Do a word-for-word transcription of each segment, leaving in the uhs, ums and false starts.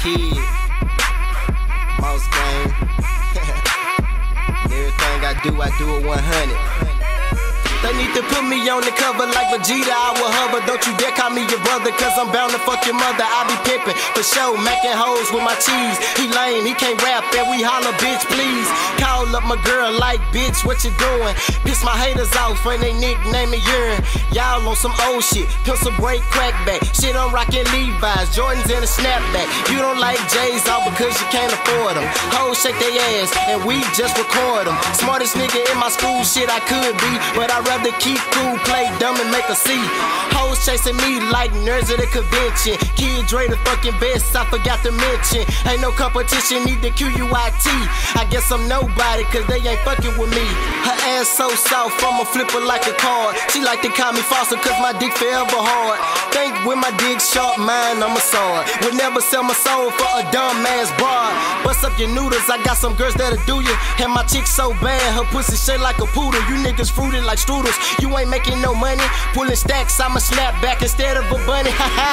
Kid, Mouse Gang. Everything I do, I do it one hundred. They need to put me on the cover like Vegeta, I will hover. Don't you dare call me your brother, cause I'm bound to fuck your mother. I be pimpin' for show, mackin' hoes with my cheese. He lame, he can't rap, and we holler, bitch, please. Call up my girl like, bitch, what you doing? Piss my haters off when they nickname me urine. Y'all on some old shit, pencil break, crackback. Shit, I'm rockin' Levi's, Jordans and a snapback. You don't like J's all because you can't afford them. Hoes shake their ass, and we just record them. Smartest nigga in my school, shit I could be, but I rather keep cool, play dumb and make a C. Hoes chasing me like nerds at a convention. Kid Dre the fucking best, I forgot to mention. Ain't no competition, need the Q U I T. I guess I'm nobody, cause they ain't fucking with me. Her ass so soft, I'ma flip her like a card. She like to call me Foster, cause my dick forever hard. Think with my dick sharp, mine I'm a sword. Would never sell my soul for a dumb ass broad. Bust up your noodles, I got some girls that'll do you. And my chick so bad, her pussy shaped like a poodle. You niggas fruited like strudels. You ain't making no money, pulling stacks, I'ma snap back instead of a bunny.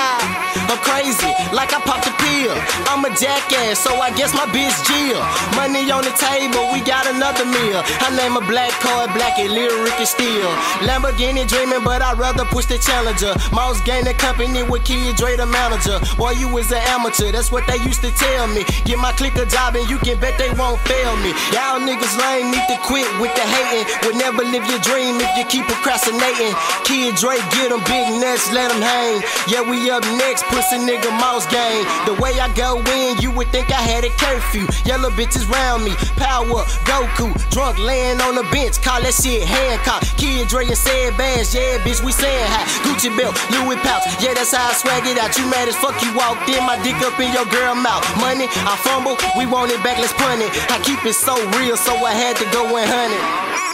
Ha I'm crazy, like I popped a pill. I'm a jackass, so I guess my bitch Jill. Money on the table, we got another meal. I name a black card, black and lyric and steel. Lamborghini dreaming, but I'd rather push the Challenger. Mouse Gang the company with Kid Dre the manager. Boy, you was an amateur, that's what they used to tell me. Get my clique a job and you can bet they won't fail me. Y'all niggas lame, need to quit with the hating. Would never live your dream if you keep procrastinating. Kid Dre, get them big nuts, let them hang. Yeah, we up next, pussy nigga Mouse Gang. The way I go in, you would think I had a curfew. Yellow bitches round me, power, Goku. Drunk laying on the bench, call that shit Hancock. Kid Dre and said bass, yeah bitch, we saying hi. Gucci belt, Louis pouch, yeah that's how I swag it out. You mad as fuck, you walked in, my dick up in your girl mouth. Money, I fumble, we want it back, let's punt it. I keep it so real, so I had to go one hundred.